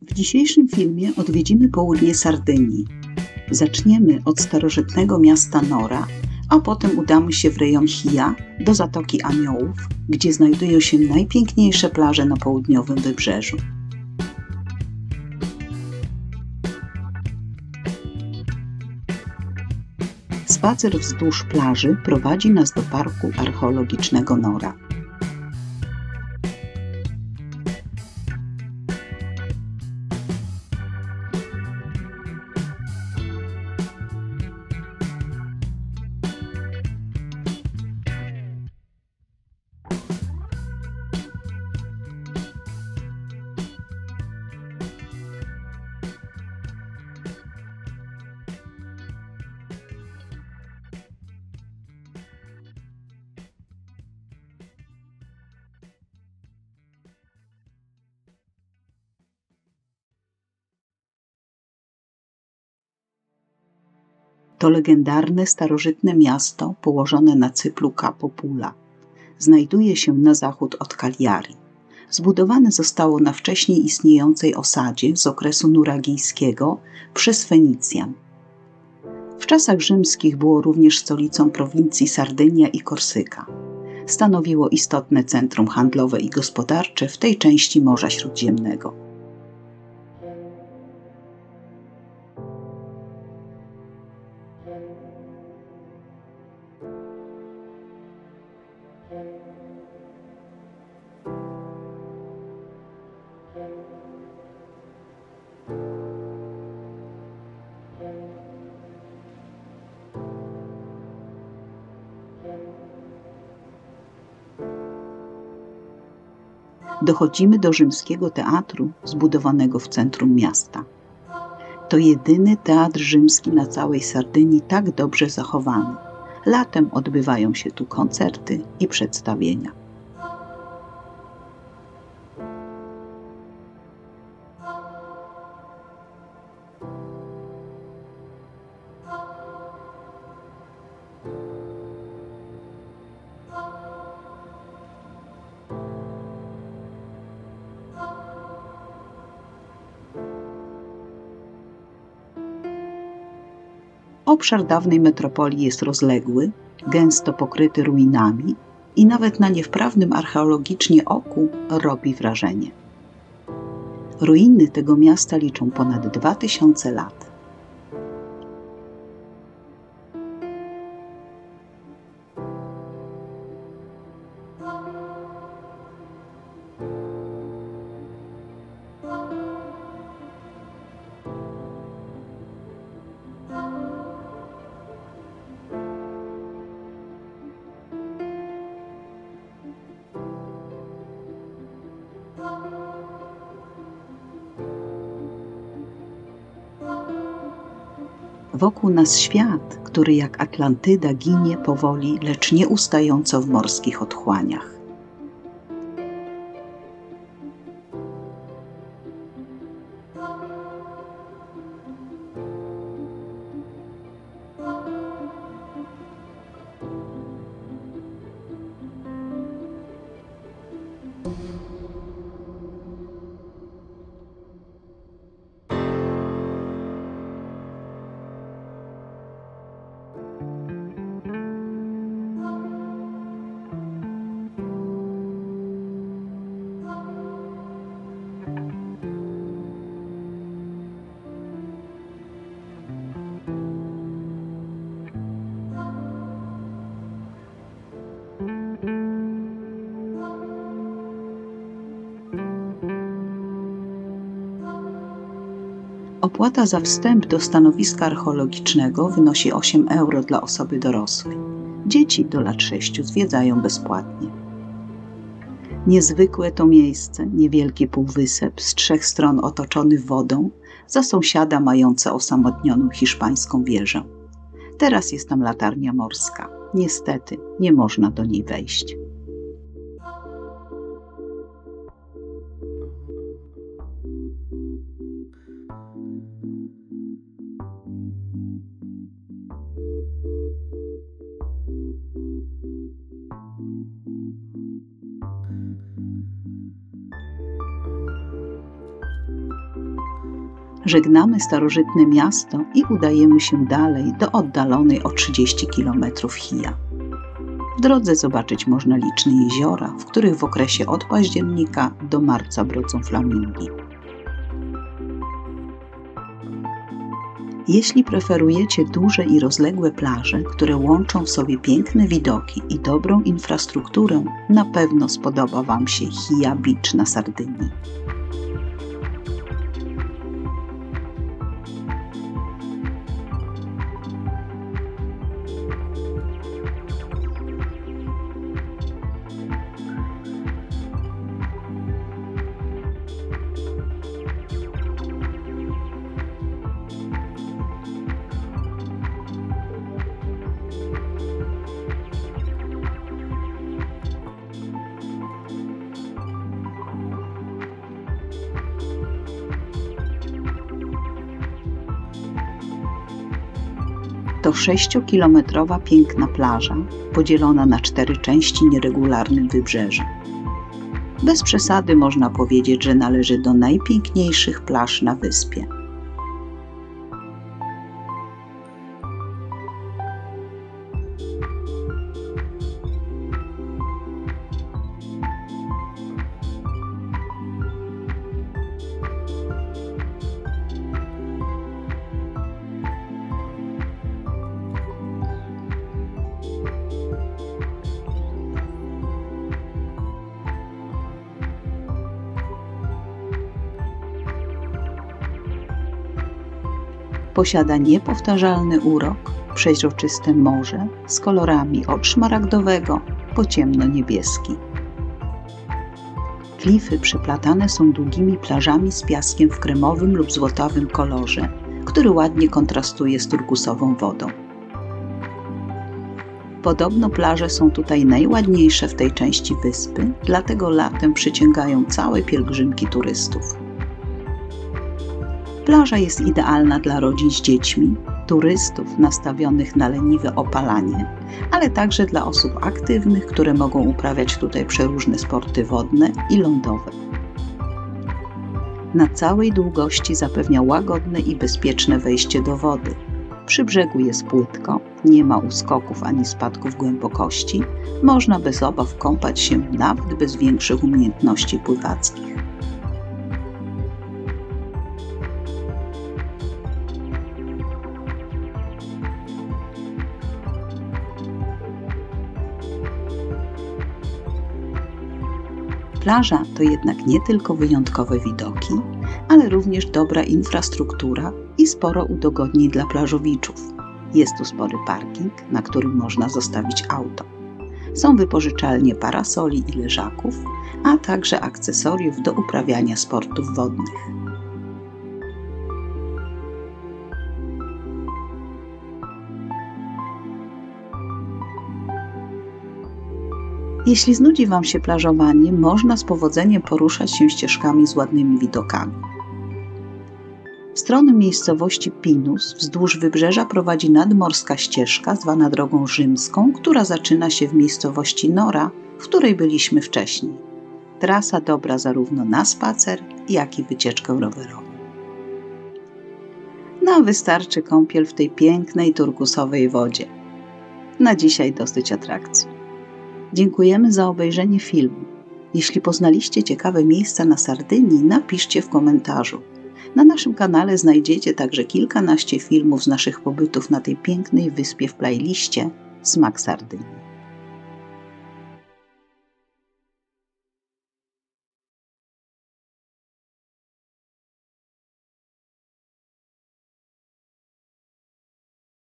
W dzisiejszym filmie odwiedzimy południe Sardynii. Zaczniemy od starożytnego miasta Nora, a potem udamy się w rejon Chija do Zatoki Aniołów, gdzie znajdują się najpiękniejsze plaże na południowym wybrzeżu. Spacer wzdłuż plaży prowadzi nas do parku archeologicznego Nora. To legendarne, starożytne miasto położone na cyplu Capo Pula. Znajduje się na zachód od Cagliari. Zbudowane zostało na wcześniej istniejącej osadzie z okresu nuragijskiego przez Fenicjan. W czasach rzymskich było również stolicą prowincji Sardynia i Korsyka. Stanowiło istotne centrum handlowe i gospodarcze w tej części Morza Śródziemnego. Dochodzimy do rzymskiego teatru zbudowanego w centrum miasta. To jedyny teatr rzymski na całej Sardynii tak dobrze zachowany. Latem odbywają się tu koncerty i przedstawienia. Obszar dawnej metropolii jest rozległy, gęsto pokryty ruinami i nawet na niewprawnym archeologicznie oku robi wrażenie. Ruiny tego miasta liczą ponad 2000 lat. Wokół nas świat, który jak Atlantyda ginie powoli, lecz nieustająco w morskich otchłaniach. Opłata za wstęp do stanowiska archeologicznego wynosi 8 euro dla osoby dorosłej. Dzieci do lat 6 zwiedzają bezpłatnie. Niezwykłe to miejsce, niewielki półwysep z 3 stron otoczony wodą, za sąsiada mające osamotnioną hiszpańską wieżę. Teraz jest tam latarnia morska. Niestety nie można do niej wejść. Żegnamy starożytne miasto i udajemy się dalej do oddalonej o 30 km Chija. W drodze zobaczyć można liczne jeziora, w których w okresie od października do marca brodzą flamingi. Jeśli preferujecie duże i rozległe plaże, które łączą w sobie piękne widoki i dobrą infrastrukturę, na pewno spodoba Wam się Hija Beach na Sardynii. To 6-kilometrowa piękna plaża, podzielona na 4 części nieregularnym wybrzeżem. Bez przesady można powiedzieć, że należy do najpiękniejszych plaż na wyspie. Posiada niepowtarzalny urok, przeźroczyste morze z kolorami od szmaragdowego po ciemno-niebieski. Klify przeplatane są długimi plażami z piaskiem w kremowym lub złotawym kolorze, który ładnie kontrastuje z turkusową wodą. Podobno plaże są tutaj najładniejsze w tej części wyspy, dlatego latem przyciągają całe pielgrzymki turystów. Plaża jest idealna dla rodzin z dziećmi, turystów nastawionych na leniwe opalanie, ale także dla osób aktywnych, które mogą uprawiać tutaj przeróżne sporty wodne i lądowe. Na całej długości zapewnia łagodne i bezpieczne wejście do wody. Przy brzegu jest płytko, nie ma uskoków ani spadków głębokości, można bez obaw kąpać się nawet bez większych umiejętności pływackich. Plaża to jednak nie tylko wyjątkowe widoki, ale również dobra infrastruktura i sporo udogodnień dla plażowiczów. Jest tu spory parking, na którym można zostawić auto. Są wypożyczalnie parasoli i leżaków, a także akcesoriów do uprawiania sportów wodnych. Jeśli znudzi Wam się plażowanie, można z powodzeniem poruszać się ścieżkami z ładnymi widokami. W stronę miejscowości Pinus wzdłuż wybrzeża prowadzi nadmorska ścieżka zwana drogą rzymską, która zaczyna się w miejscowości Nora, w której byliśmy wcześniej. Trasa dobra zarówno na spacer, jak i wycieczkę rowerową. Nam wystarczy kąpiel w tej pięknej turkusowej wodzie. Na dzisiaj dosyć atrakcji. Dziękujemy za obejrzenie filmu. Jeśli poznaliście ciekawe miejsca na Sardynii, napiszcie w komentarzu. Na naszym kanale znajdziecie także kilkanaście filmów z naszych pobytów na tej pięknej wyspie w playliście Smak Sardynii.